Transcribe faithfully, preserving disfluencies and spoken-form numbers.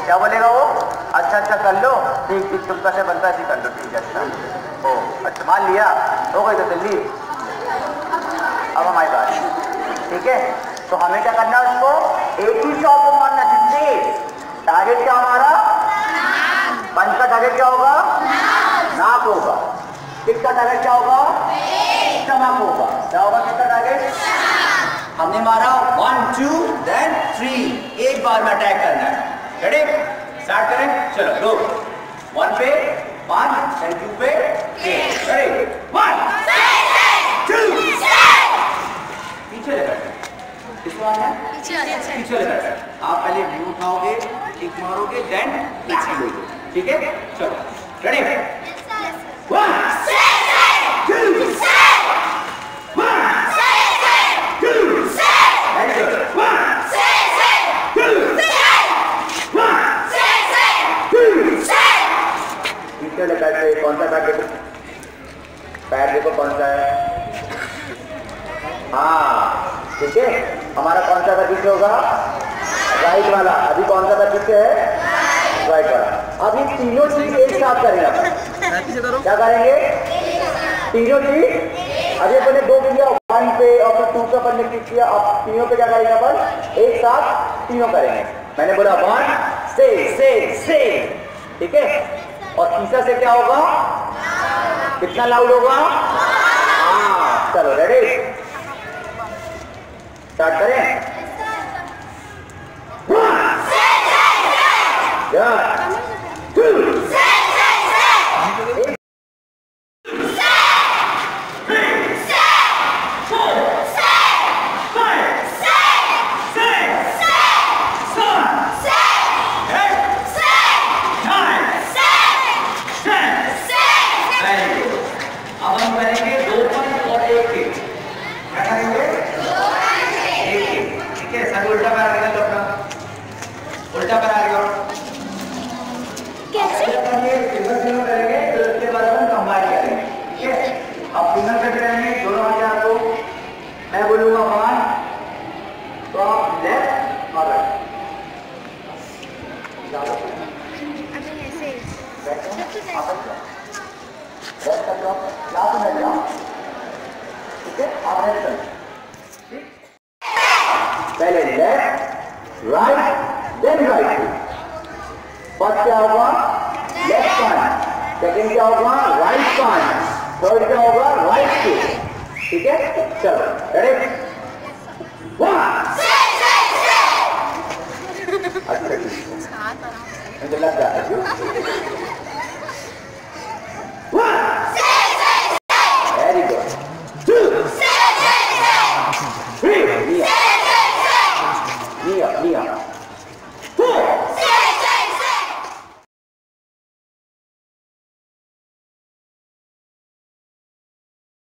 क्या बोलेगा वो? अच्छा अच्छा कर लो, ठीक ठीक तुम कैसे बनता है कर लो, ठीक है अच्छा। ओ अच्छा मान लिया, हो गई तो जल्दी। अब हमारी बात, ठीक है, तो हमें क्या करना है, उसको एक ही शॉट को मारना। जिससे टारगेट क्या हमारा, पंच का टारगेट क्या होगा, नाक होगा। किक का टारगेट क्या होगा, स्टमक होगा। क्या होगा किसका टारगेट? हमने मारा वन टू देन थ्री, एक बार में अटैक करना है। रेडी स्टार्ट करें, चलो दो वन पे पांच, देन टू पे एट। रेडी वन टू पीछे लगा किसको आना है, पीछे लगा। आप पहले व्यू उठाओगे, किक मारोगे, देन पीछे लोगे, ठीक है। चलो रेडी वन कौन सा टारगेट, पैर देखो कौन सा है, हाँ ठीक है। हमारा कौन सा का पीछे होगा, राइट वाला। अभी कौन सा का पीछे है, राइट वाला। अभी तीनों चीज एक साथ करेंगे। क्या करेंगे, तीनों चीज। अभी अपने दो किया, वन पे और फिर टू पे अपन ने क्लिक किया। अब तीनों पे क्या करेंगे अपन, एक साथ तीनों करेंगे। मैंने बोला वन से से से, ठीक है। और तीसरा से क्या होगा, कितना लाउड होगा, हाँ चलो रेडी स्टार्ट करें। टू उल्टा करा रही हो कैसे, सिंगल सिंगल करेंगे तो उसके बाद हम कंबाइन करेंगे, ठीक है। अब सिंगल करके करेंगे दोनों हाथ को, मैं बोलूंगा वन तो आप लेफ्ट और राइट, पहले left right then right. First क्या होगा, लेफ्ट पांच, सेकंड क्या होगा, राइट पांच, थर्ड क्या होगा, राइट टू, ठीक है। चलो रेडी वन, अच्छा ठीक है, मुझे लग जाता है